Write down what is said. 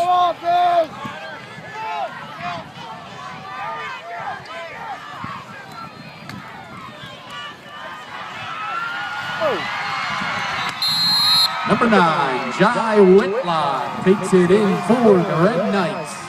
Number 9, Jai Whitlock takes it in for the Red Knights.